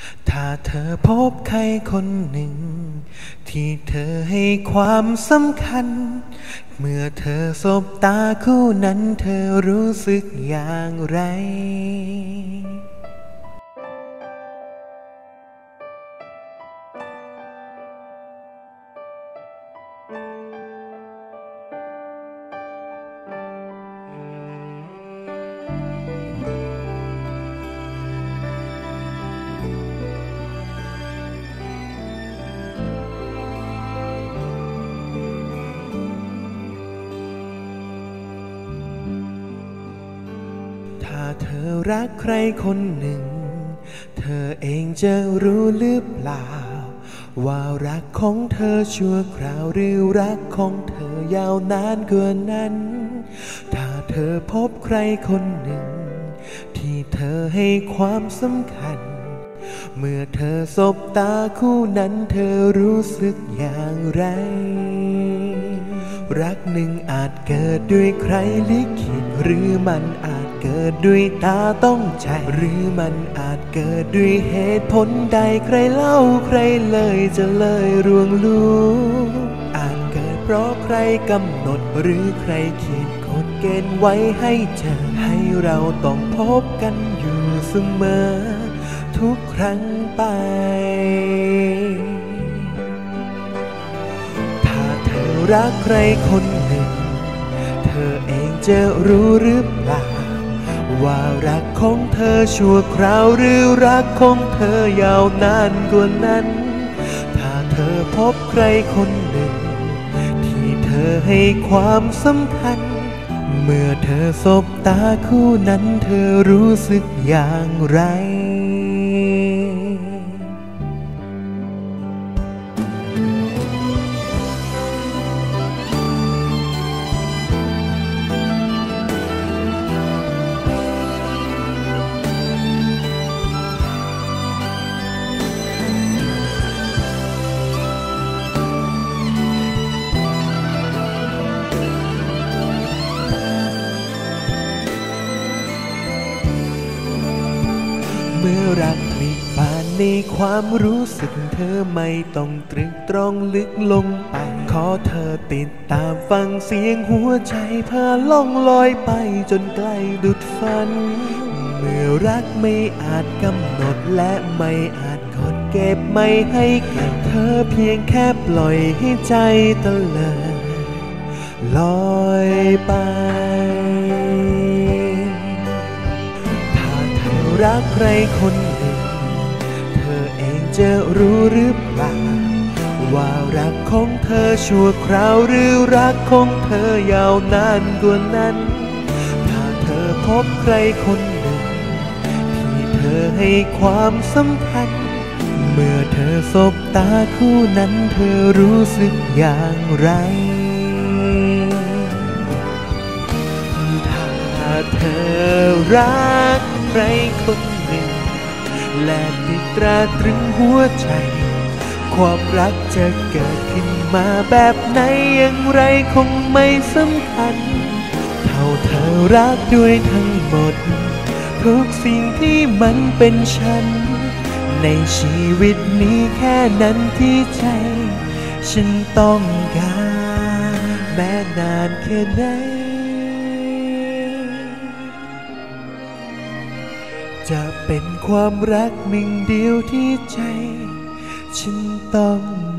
ถ้าเธอพบใครคนหนึ่งที่เธอให้ความสำคัญเมื่อเธอสบตาคู่นั้นเธอรู้สึกอย่างไรถ้าเธอรักใครคนหนึ่งเธอเองจะรู้หรือเปล่าว่ารักของเธอชั่วคราวหรือรักของเธอยาวนานกว่านั้นถ้าเธอพบใครคนหนึ่งที่เธอให้ความสำคัญเมื่อเธอสบตาคู่นั้นเธอรู้สึกอย่างไรรักหนึ่งอาจเกิดด้วยใครลิขิตหรือมันอาจเกิดด้วยตาต้องใจหรือมันอาจเกิดด้วยเหตุผลใดใครเล่าใครเลยจะเลยรวงรู้อาจเกิดเพราะใครกำหนดหรือใครขีดกฎเกณฑ์ไว้ให้เจอให้เราต้องพบกันอยู่เสมอทุกครั้งไปถ้าเธอรักใครคนหนึ่งเธอเองจะรู้หรือเปล่าว่ารักของเธอชั่วคราวหรือรักของเธอยาวนานกว่านั้นถ้าเธอพบใครคนหนึ่งที่เธอให้ความสำคัญเมื่อเธอสบตาคู่นั้นเธอรู้สึกอย่างไรเมื่อรักพลิกผ่านในความรู้สึกเธอไม่ต้องตรึกตรองลึกลงไปขอเธอติดตามฟังเสียงหัวใจพาล่องลอยไปจนใกล้ดุจฝันเมื่อรักไม่อาจกำหนดและไม่อาจกดเก็บไม่ให้เก็บเธอเพียงแค่ปล่อยให้ใจตะเลิดลอยไปรักใครคนหนึ่งเธอเองจะรู้หรือเปล่าว่ารักของเธอชั่วคราวหรือรักของเธอยาวนานกว่านั้นถ้าเธอพบใครคนหนึ่งที่เธอให้ความสำคัญเมื่อเธอสบตาคู่นั้นเธอรู้สึกอย่างไรถ้าเธอรักใครคนหนึ่งและติดตราตรึงหัวใจความรักจะเกิดขึ้นมาแบบไหนอย่างไรคงไม่สำคัญเท่าเธอรักด้วยทั้งหมดทุกสิ่งที่มันเป็นฉันในชีวิตนี้แค่นั้นที่ใจฉันต้องการแม้นานแค่ไหนจะเป็นความรักหนึ่งเดียวที่ใจฉันต้อง